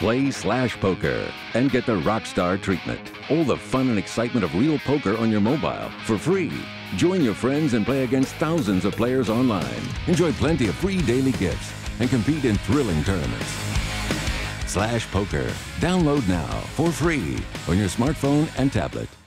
Play Slash Poker and get the Rockstar treatment. All the fun and excitement of real poker on your mobile for free. Join your friends and play against thousands of players online. Enjoy plenty of free daily gifts and compete in thrilling tournaments. Slash Poker. Download now for free on your smartphone and tablet.